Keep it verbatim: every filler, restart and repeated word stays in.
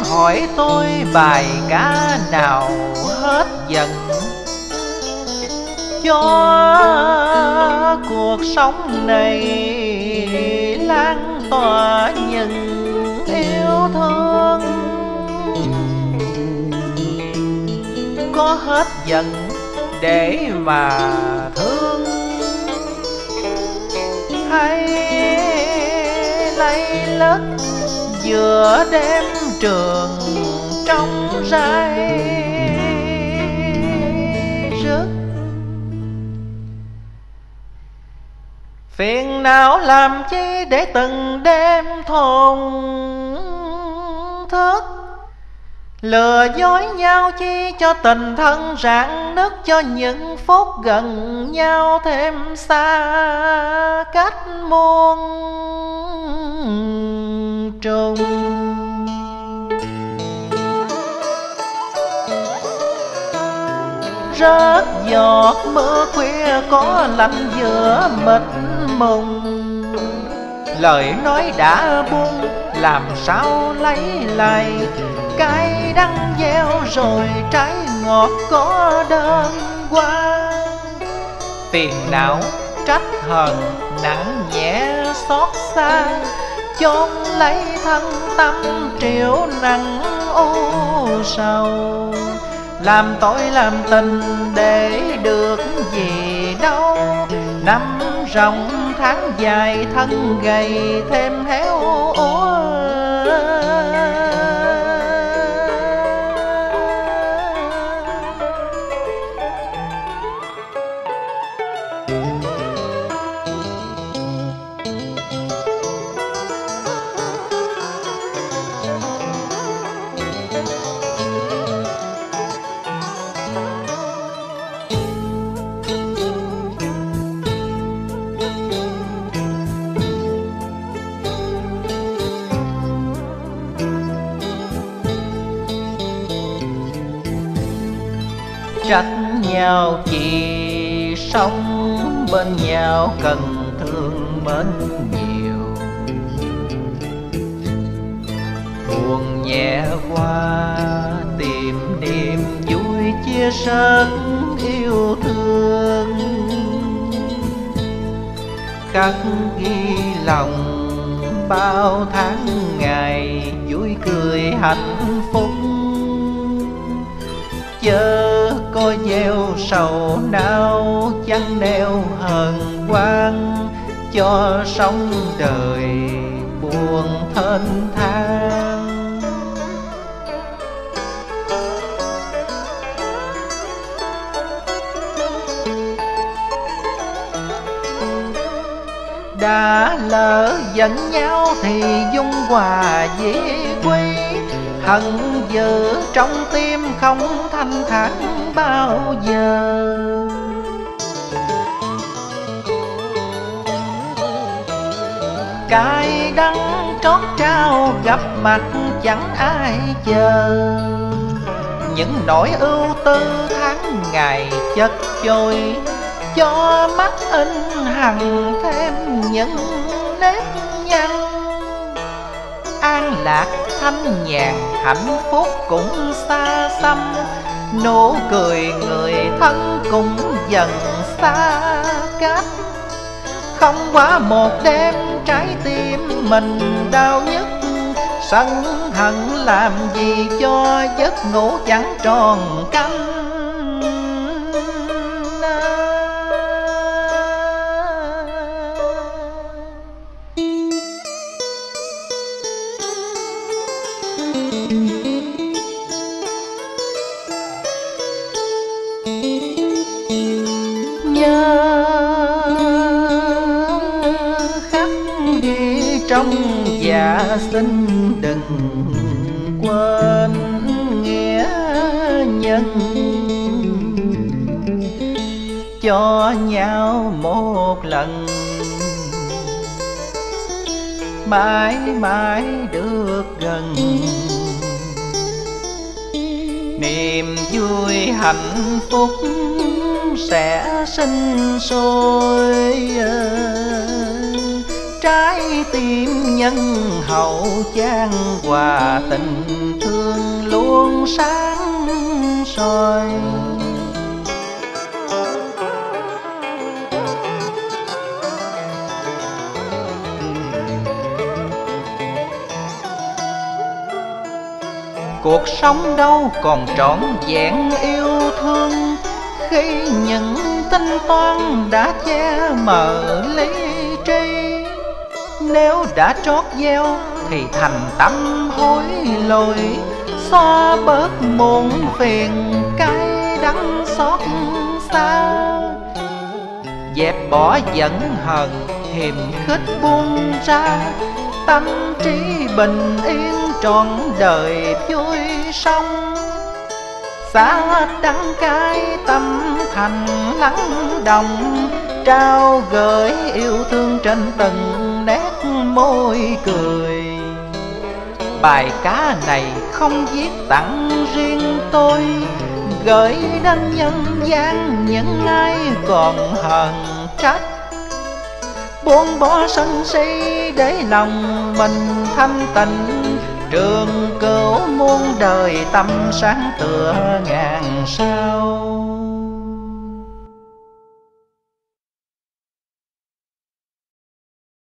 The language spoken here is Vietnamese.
hỏi tôi bài ca nào hết giận, cho cuộc sống này lan tỏa những yêu thương. Có hết giận để mà thương, hay lay lất giữa đêm trường trong rai rứt. Phiền não làm chi để từng đêm thổn thức, lừa dối nhau chi cho tình thân rạn nứt, cho những phút gần nhau thêm xa cách muôn trùng. Rớt giọt mưa khuya có lạnh giữa mịt mùng, lời nói đã buông làm sao lấy lại. Cay đắng gieo rồi trái ngọt có đơn qua. Phiền não trách hờn nặng nhẹ xót xa, chôn lấy thân tâm triệu nặng u sầu. Làm tội làm tình để được gì đâu, năm ròng tháng dài thân gầy thêm héo úa. Trách nhau chỉ sống bên nhau cần thương mến nhiều. Buồn nhẹ qua tìm niềm vui chia sớt yêu thương. Khắc ghi lòng bao tháng ngày vui cười hạnh phúc. Chớ có gieo sầu não chẳng neo hờn quan, cho sống đời buồn thênh thang. Đã lỡ giận nhau thì dung hòa dĩ quy, hận giữ trong tim không thanh thản bao giờ. Cay đắng trót trao gặp mặt chẳng ai chờ, những nỗi ưu tư tháng ngày chất chội, cho mắt in hằn thêm những nếp nhăn. An lạc thanh nhàn hạnh phúc cũng xa xăm, nụ cười người thân cũng dần xa cách. Không quá một đêm trái tim mình đau nhức, sân hận làm gì cho giấc ngủ chẳng tròn canh. Nhớ khắc ghi trong dạ xin đừng quên nghĩa nhân, cho nhau một lần mãi mãi được gần. Niềm vui hạnh phúc sẽ sinh sôi, trái tim nhân hậu chan hòa tình thương. buồn sáng soi. Cuộc sống đâu còn trọn vẹn yêu thương, khi những tính toán đã che mờ lý trí. Nếu đã trót gieo thì thành tâm hối lỗi, xóa bớt muộn phiền cay đắng xót xa. Dẹp bỏ giận hờn hiềm khích buông ra, tâm trí bình yên trọn đời vui sống. Xa đắng cay tâm thành lắng đồng, trao gửi yêu thương trên từng nét môi cười. Bài cá này không viết tặng riêng tôi, gửi đến nhân gian những ai còn hờn trách. Buông bỏ sân si để lòng mình thanh tịnh, trường cửu muôn đời tâm sáng tựa ngàn sao.